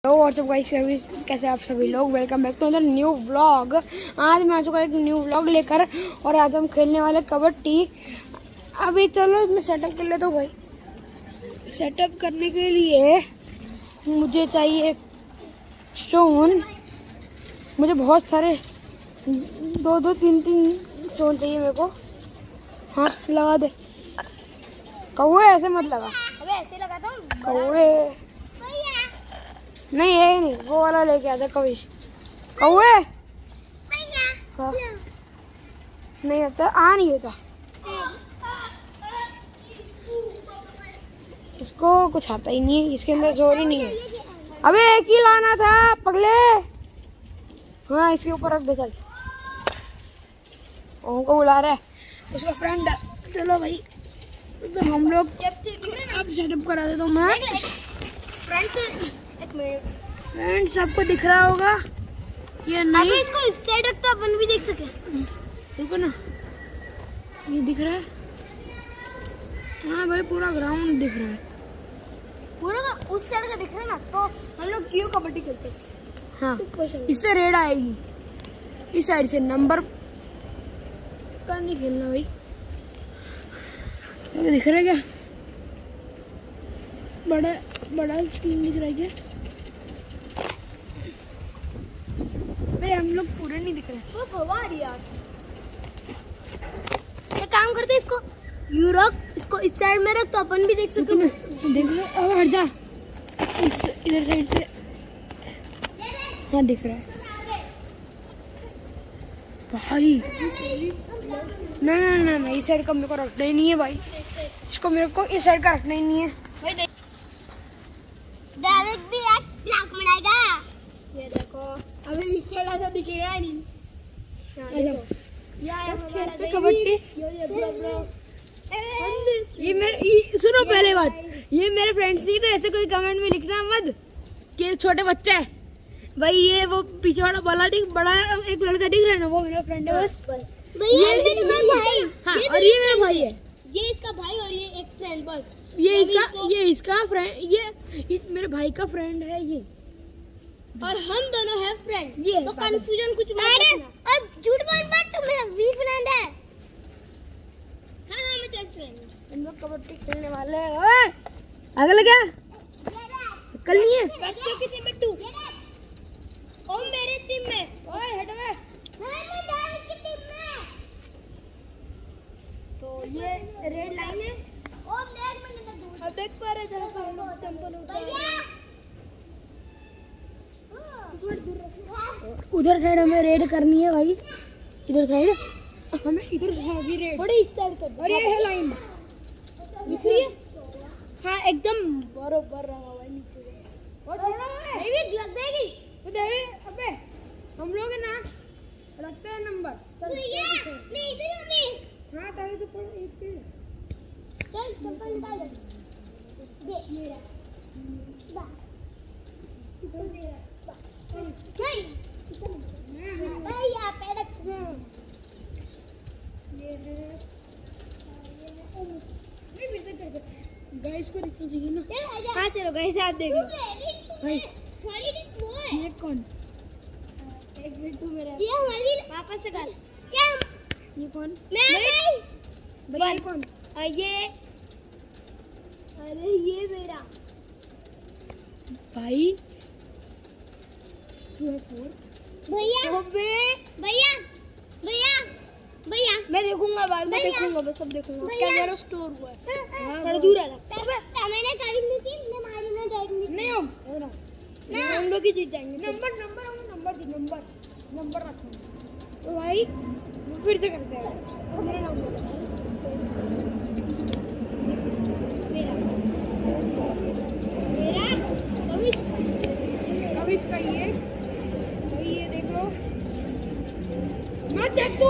Hello what's up guys, कैसे आप सभी लोग। Welcome back to other new vlog. आज मैं आ चुका एक न्यू व्लॉग लेकर और आज हम खेलने वाले कबड्डी। अभी चलो इसमें सेटअप कर ले। तो भाई सेटअप करने के लिए मुझे चाहिए स्टोन। मुझे बहुत सारे दो तीन स्टोन चाहिए मेरे को। हाँ लगा दे कौवे, ऐसे मत लगा। अबे ऐसे लगाता हूँ कौवे नहीं है, नहीं वो वाला लेके आता कविश। कौवे हाँ। नहीं होता, नहीं होता इसको, कुछ आता ही नहीं है। इसके अंदर जोर ही नहीं है। अबे एक ही लाना था पगले। हाँ इसके ऊपर रख दे। चल ओम को बुला रहा है उसका फ्रेंड। चलो भाई तो हम लोग अब सेटअप करा देता हूँ मैं। फ्रेंड सबको दिख रहा होगा ये नहीं। अबे इसको इस साइड रख तो अपन भी देख सके। रुको ना, ये दिख रहा है। हाँ भाई पूरा ग्राउंड दिख रहा है। पूरा उस साइड का दिख रहा है ना, तो हम लोग क्यों कबड्डी खेलते हैं। हाँ इससे रेड आएगी। इस साइड से नंबर का नहीं खेलना भाई। ये दिख रहा है क्या? बड़ा स्क्रीन दिख रहा है क्या? अरे हम लोग पूरे नहीं दिख रहे। बहुत हवा आ रही है यार। एक काम करते इसको यू रख, इसको इस साइड में रख तो अपन भी देख सकते हैं। देख लो, अब हट जा इधर साइड से। हाँ दिख रहा है भाई। ना ना ना ना इस साइड का मेरे को रखना ही नहीं है भाई। इसको मेरे को इस साइड का रखना ही नहीं है। दाविद भी आज ब्लॉक बनाएगा। ये देखो अभी इस साइड ऐसा दिखेगा नहीं। कबड्डी ये मेरे सुनो पहले बात, ये मेरे फ्रेंड्स नहीं, तो ऐसे कोई कमेंट में लिखना मत कि छोटे बच्चे है भाई। ये वो पीछे वाला बड़ा एक लड़का दिख रहा है ना, वो मेरा फ्रेंड है बस। ये तुम्हारा भाई। हाँ और ये मेरा भाई है। ये इसका भाई और ये एक फ्रेंड बस। ये इसका फ्रेंड, ये मेरे भाई का फ्रेंड है ये। और हम दोनों है फ्रेंड। ये तो कंफ्यूजन कुछ मत करना। अब झूठ बोल मत, तुम मेरा भी फ्रेंड है। हाँ मैं तेरा फ्रेंड हूं। हम लोग कबड्डी खेलने वाले हैं। ओए आगे लगा कल नहीं है। बच्चों की टीम में 2 और मेरे टीम में। ओए हट बे। मैं दाविद की टीम में। तो ये रेड लाइन है। और देख मैंने अब देख पा रहे जरा चंपल उधर साइड हमें रेड करनी है भाई। इधर साइड हमें इधर है भी रेड। थोड़ी इस साइड कर। और ये है लाइन दिख रही है। हाँ एकदम बरोबर रहा हुआ नीचे। और थोड़ा है नहीं भी लग जाएगी तो देवे। अबे हम लोग है ना रखते हैं नंबर। तो ये नहीं इधर नहीं। हाँ तभी तो पड़ एक चल चप्पल निकाल दे। ये मेरा बस इधर मेरा नहीं भाई आप पैर रख। गाइस को दिखना चाहिए ना। हाँ चलो गाइस आप देख लो भाई। ये कौन? एक मिनट तू मेरा ये हमारी वापस से कर। क्या ये कौन? मैं भाई ये कौन? ये अरे ये मेरा भाई तू है फोर्थ। भैया भैया भैया भैया मैं देखूंगा बाद में। देखूंगा मैं सब देखूंगा। कैमरा स्टोर हुआ है थोड़ा दूर आ जा। मैंने गाड़ी नहीं की, मैं मारी ना गाड़ी नहीं हम लोग ही जीत जाएंगे। नंबर रखो तो भाई फिर से करते हैं। मेरा नंबर मेरा कविश का ये भाई। ये देख लो मत देख तू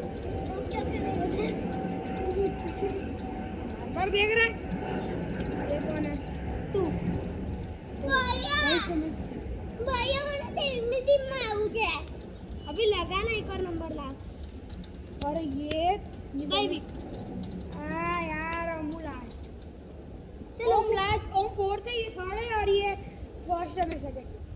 पर देख रहा है। ये कौन है? तू भैया मैंने तेरी टीम में आउट है। अभी लगा ना एक और नंबर लास्ट। और ये भाई भी यार अमूला चलो ओम लास्ट ओम फोर्थ है, ये थर्ड है और ये फर्स्ट है मेरे सेकंड।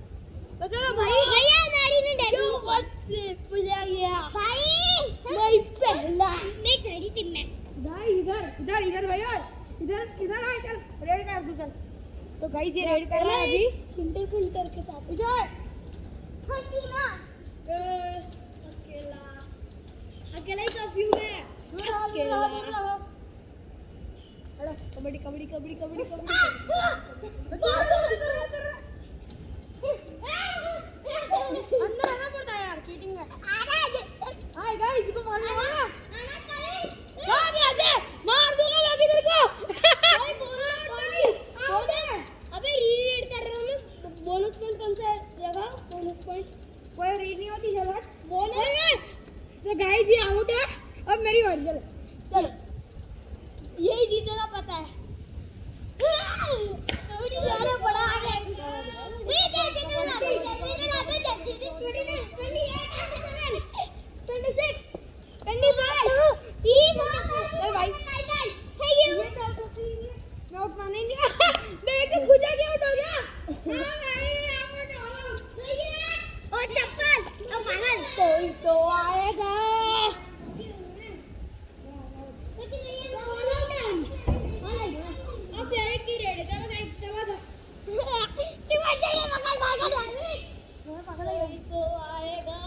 तो चलो भाई भैया नारी ने डेब्यू पूजा गया भाई मैं पहला नहीं खड़ी थी मैं भाई इधर भैया इधर आ चल रेड कर तू चल। तो गाइस ये रेड कर रहा है अभी फिल्टर के साथ विजय फटी ना अकेला ही काफी हूं मैं अकेला कबड्डी कबड्डी कबड्डी कबड्डी कबड्डी अंदर आना पड़ता है यार चीटिंग में। हाय गाइस इसको मारने वाला भाग यहाँ से मार दूंगा बाकी तेरे को। अबे रीड कर रहा हूं मैं बोनस पॉइंट कौन सा रहेगा बोनस पॉइंट कोई रीड नहीं होती चल बोनस सो गाइस ये आउट है। अब मेरी बारी चलो यही जीतेगा पता है यार बड़ा आ गया कोई तो आएगा। अब तेरे की रेड है मैं एक दबा दो कोई तो आएगा।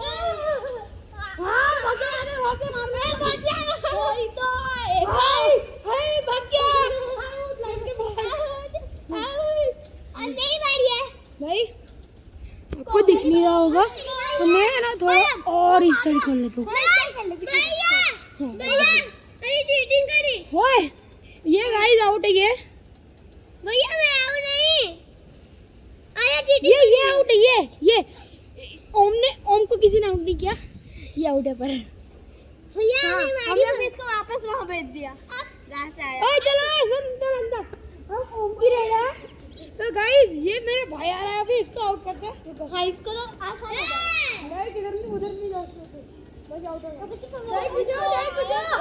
हां भाग मार ले कोई तो आएगा। हाय भाग गया लाइन के बाहर नहीं मारी है भाई आपको दिख नहीं रहा होगा तो मैं ना थोड़ा और इस साइड खोल लेता हूं। भैया अरे चीटिंग करी ओए ये गाइस आउट है ये भैया मैं आउट नहीं आया चीटिंग ये आउट है ये ओम को किसी ने आउट नहीं किया ये आउट है पर भैया हमने फिर इसको वापस वहां भेज दिया कहां से आया ओए चलो अंदर अब ओम की रेड है। तो गाइस ये मेरे भाई आ रहा है अभी इसको आउट करते हैं। हां इसको तो आसान है गाइस इधर नहीं उधर नहीं जा सकते बस आउट हो गया। जाए कुछ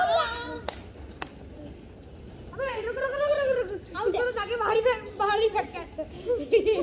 अबे रुक आउट तो जाके बाहर ही फेंक के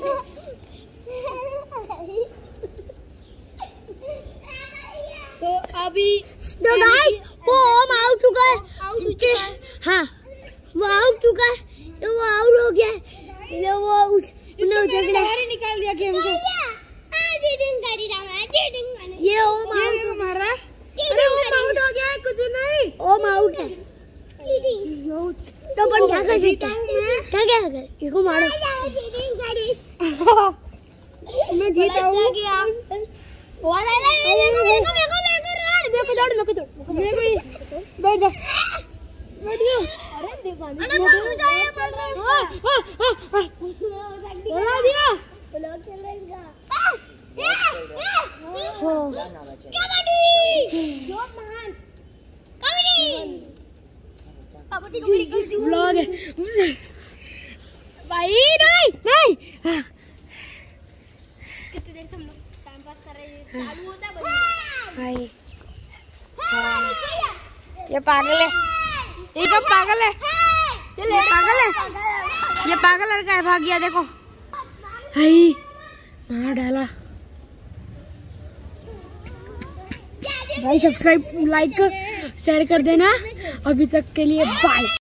तो अभी तो गाइस वो ओम आउट चुका है हाँ वो आउट चुका है तो वो आउट हो गया ये वो उसने झगड़ा बाहर ही निकाल दिया गेम को। चीटिंग करी था मैं चीटिंग मैंने ये ओम ये मेरे को मार रहा है। अरे ओम आउट हो गया है कुछ नहीं ओम आउट है चीटिंग तो अपन क्या कर सकते हैं क्या कर इसको मारो चीटिंग करी मैं जीता हूं मेरे को बैठ जा अरे दीवानी जाए पड़ रहा है बना दिया ब्लॉक चलेगा कबड्डी बहुत महान कबड्डी ब्लॉग है भाई नहीं कितनी देर से हम लोग टाइम पास कर रहे हैं चालू होता है भाई ये पागल है ये कब पागल है ये पागल लड़का है भाग गया देखो भाई मार डाला। भाई सब्सक्राइब लाइक शेयर कर देना। अभी तक के लिए बाय।